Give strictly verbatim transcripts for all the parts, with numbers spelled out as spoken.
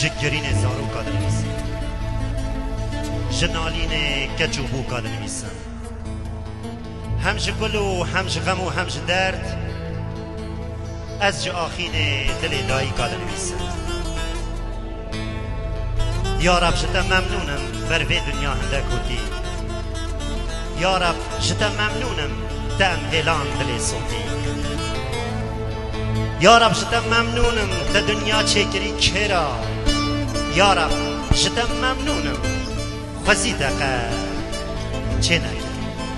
جگرین زارو کادر میسن جنالین کچوبو کادر میسن همش گل و همش غم و همش درد از جا آخین دل دایی کادر میسن یا رب شتا ممنونم بر وی دنیا هنده کتی یا رب شتا ممنونم تم هلان دل صوتی یا رب شتا ممنونم تا دنیا چکری کرا یا رب شتا ممنونم خوزی دقا چه نکر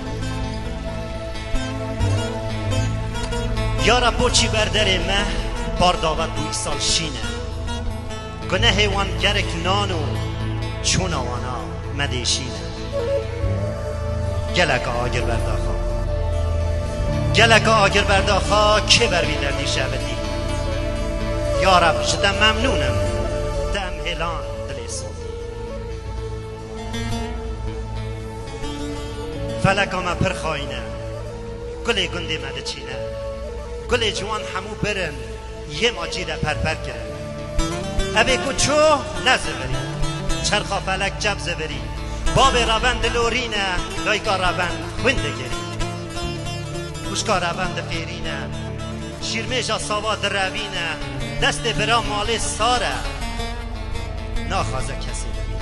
یا رب بوچی بردر مه بار داوت بوی سال شینه گنه هیوان گرک نانو چون آوانا مدیشینه گلک آگر برداخا گلک آگر برداخا که بروی دردی شبدی یا رب شدم ممنونم دم هلان دلی صوتی فلک آمه پر خواینه گلی گندی مده چینه گلی جوان همو برن یه ماجی ده پر پر کرن اوه کچو نزبری چرخا فلک جب زبری باب روند لورینه لایگا روند خونده گری خوشکا روند فیرینه شیرمیجا سواد روینه دست برا مال ساره ناخوازه کسی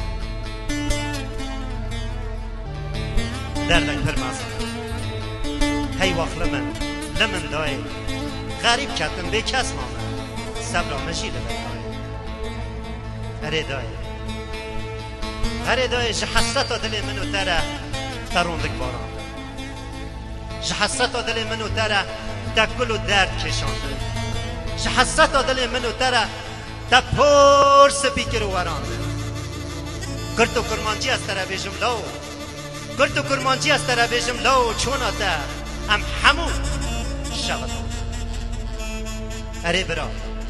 دردن پر مزانه هی وقت لمن لمن دای غریب کتن به کس مامه سبرا مجیده بکاره هره دای هره دای جحسرت دل منو تره تروندک باران جحسرت دل منو تره تکل و درد کشانده جحسرت دل منو تره تا پر سپیکر و ورانده کرد و کرمانجی از تره بیشم لو کرد و کرمانجی از تره بیشم لو چونا تا ام همون شبت اره برا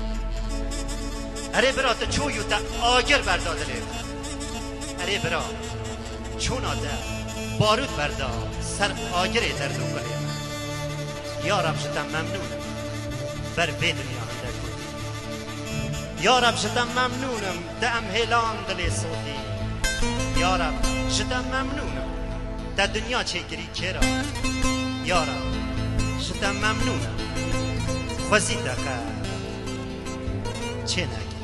اره برا تا چویو تا آگر برداده لی اره برا چونا تا بارود بردا سر آگره در دو گلی یا رب شدم ممنونم بر وی دنیا هنده کن یا رب شدم ممنونم تا امهلان دلی صوتی یا رب شدم ممنونم تا دنیا چکری کرا یا رب شدم ممنونم خوزی دقا چه نگی